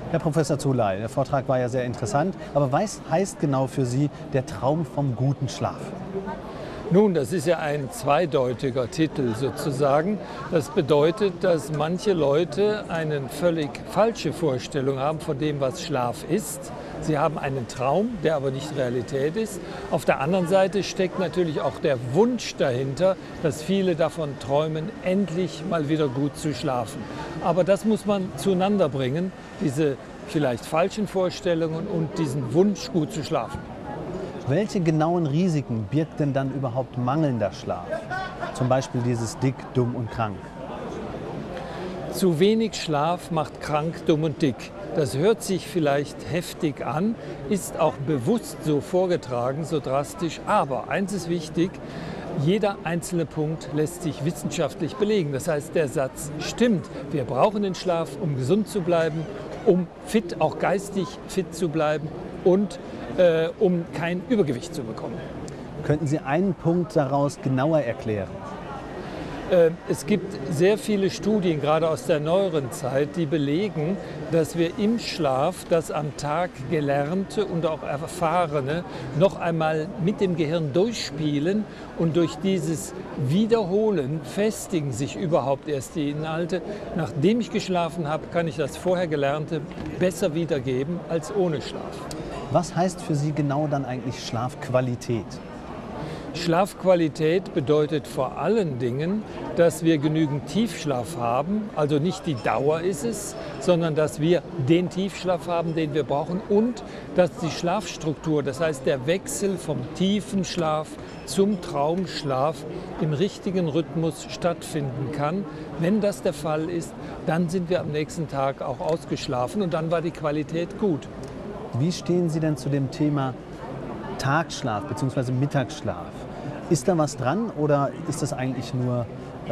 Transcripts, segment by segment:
Herr Professor Zulay, der Vortrag war ja sehr interessant, aber was heißt genau für Sie der Traum vom guten Schlaf? Nun, das ist ja ein zweideutiger Titel sozusagen. Das bedeutet, dass manche Leute eine völlig falsche Vorstellung haben von dem, was Schlaf ist. Sie haben einen Traum, der aber nicht Realität ist. Auf der anderen Seite steckt natürlich auch der Wunsch dahinter, dass viele davon träumen, endlich mal wieder gut zu schlafen. Aber das muss man zueinander bringen, diese vielleicht falschen Vorstellungen und diesen Wunsch, gut zu schlafen. Welche genauen Risiken birgt denn dann überhaupt mangelnder Schlaf? Zum Beispiel dieses dick, dumm und krank. Zu wenig Schlaf macht krank, dumm und dick. Das hört sich vielleicht heftig an, ist auch bewusst so vorgetragen, so drastisch. Aber eins ist wichtig, jeder einzelne Punkt lässt sich wissenschaftlich belegen. Das heißt, der Satz stimmt. Wir brauchen den Schlaf, um gesund zu bleiben, um fit, auch geistig fit zu bleiben und um kein Übergewicht zu bekommen. Könnten Sie einen Punkt daraus genauer erklären? Es gibt sehr viele Studien, gerade aus der neueren Zeit, die belegen, dass wir im Schlaf das am Tag Gelernte und auch Erfahrene noch einmal mit dem Gehirn durchspielen und durch dieses Wiederholen festigen sich überhaupt erst die Inhalte. Nachdem ich geschlafen habe, kann ich das vorher Gelernte besser wiedergeben als ohne Schlaf. Was heißt für Sie genau dann eigentlich Schlafqualität? Schlafqualität bedeutet vor allen Dingen, dass wir genügend Tiefschlaf haben, also nicht die Dauer ist es, sondern dass wir den Tiefschlaf haben, den wir brauchen und dass die Schlafstruktur, das heißt der Wechsel vom tiefen Schlaf zum Traumschlaf im richtigen Rhythmus stattfinden kann. Wenn das der Fall ist, dann sind wir am nächsten Tag auch ausgeschlafen und dann war die Qualität gut. Wie stehen Sie denn zu dem Thema Tagschlaf bzw. Mittagsschlaf? Ist da was dran oder ist das eigentlich nur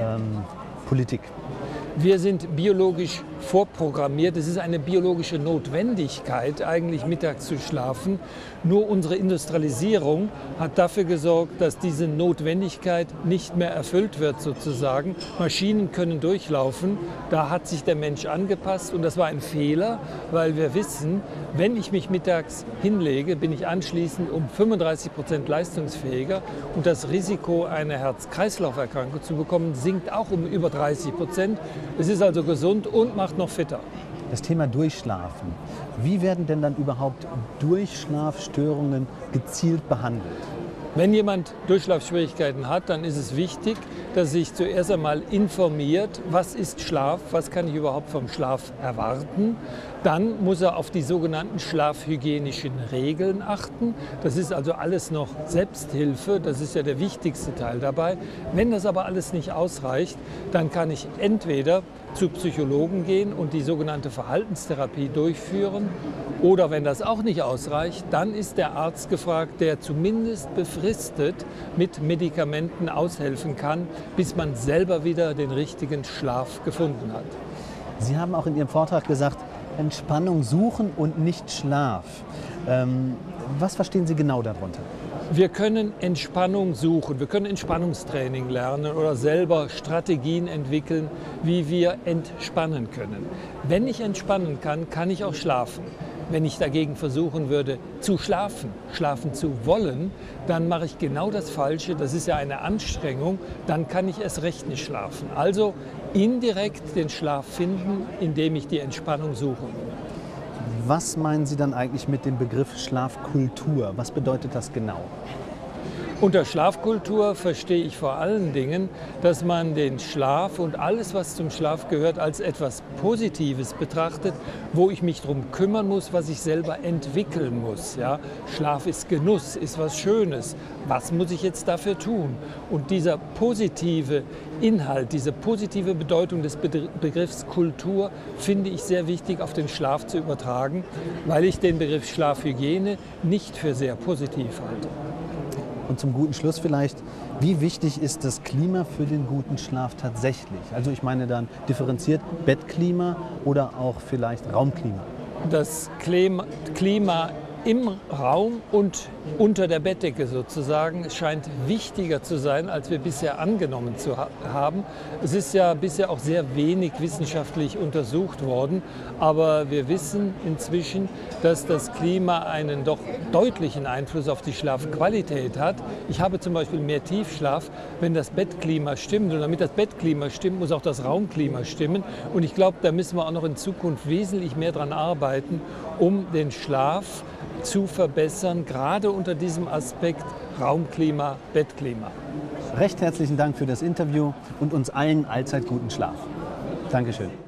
Politik? Wir sind biologisch vorprogrammiert. Es ist eine biologische Notwendigkeit, eigentlich mittags zu schlafen. Nur unsere Industrialisierung hat dafür gesorgt, dass diese Notwendigkeit nicht mehr erfüllt wird sozusagen. Maschinen können durchlaufen. Da hat sich der Mensch angepasst und das war ein Fehler, weil wir wissen, wenn ich mich mittags hinlege, bin ich anschließend um 35% leistungsfähiger und das Risiko, eine Herz-Kreislauf-Erkrankung zu bekommen, sinkt auch um über 30%. Es ist also gesund und macht noch fitter. Das Thema Durchschlafen. Wie werden denn dann überhaupt Durchschlafstörungen gezielt behandelt? Wenn jemand Durchschlafschwierigkeiten hat, dann ist es wichtig, dass er sich zuerst einmal informiert, was ist Schlaf, was kann ich überhaupt vom Schlaf erwarten. Dann muss er auf die sogenannten schlafhygienischen Regeln achten. Das ist also alles noch Selbsthilfe, das ist ja der wichtigste Teil dabei. Wenn das aber alles nicht ausreicht, dann kann ich entweder zu Psychologen gehen und die sogenannte Verhaltenstherapie durchführen. Oder wenn das auch nicht ausreicht, dann ist der Arzt gefragt, der zumindest befristet mit Medikamenten aushelfen kann, bis man selber wieder den richtigen Schlaf gefunden hat. Sie haben auch in Ihrem Vortrag gesagt, Entspannung suchen und nicht Schlaf. Was verstehen Sie genau darunter? Wir können Entspannung suchen, wir können Entspannungstraining lernen oder selber Strategien entwickeln, wie wir entspannen können. Wenn ich entspannen kann, kann ich auch schlafen. Wenn ich dagegen versuchen würde, zu schlafen, schlafen zu wollen, dann mache ich genau das Falsche. Das ist ja eine Anstrengung, dann kann ich erst recht nicht schlafen. Also indirekt den Schlaf finden, indem ich die Entspannung suche. Was meinen Sie dann eigentlich mit dem Begriff Schlafkultur? Was bedeutet das genau? Unter Schlafkultur verstehe ich vor allen Dingen, dass man den Schlaf und alles, was zum Schlaf gehört, als etwas Positives betrachtet, wo ich mich darum kümmern muss, was ich selber entwickeln muss. Ja? Schlaf ist Genuss, ist was Schönes. Was muss ich jetzt dafür tun? Und dieser positive Inhalt, diese positive Bedeutung des Begriffs Kultur finde ich sehr wichtig auf den Schlaf zu übertragen, weil ich den Begriff Schlafhygiene nicht für sehr positiv halte. Und zum guten Schluss vielleicht, wie wichtig ist das Klima für den guten Schlaf tatsächlich? Also ich meine dann differenziert Bettklima oder auch vielleicht Raumklima. Das Klima im Raum und unter der Bettdecke sozusagen. Es scheint wichtiger zu sein, als wir bisher angenommen zu haben. Es ist ja bisher auch sehr wenig wissenschaftlich untersucht worden, aber wir wissen inzwischen, dass das Klima einen doch deutlichen Einfluss auf die Schlafqualität hat. Ich habe zum Beispiel mehr Tiefschlaf, wenn das Bettklima stimmt. Und damit das Bettklima stimmt, muss auch das Raumklima stimmen. Und ich glaube, da müssen wir auch noch in Zukunft wesentlich mehr daran arbeiten, um den Schlaf zu verbessern, gerade unter diesem Aspekt Raumklima, Bettklima. Recht herzlichen Dank für das Interview und uns allen allzeit guten Schlaf. Dankeschön.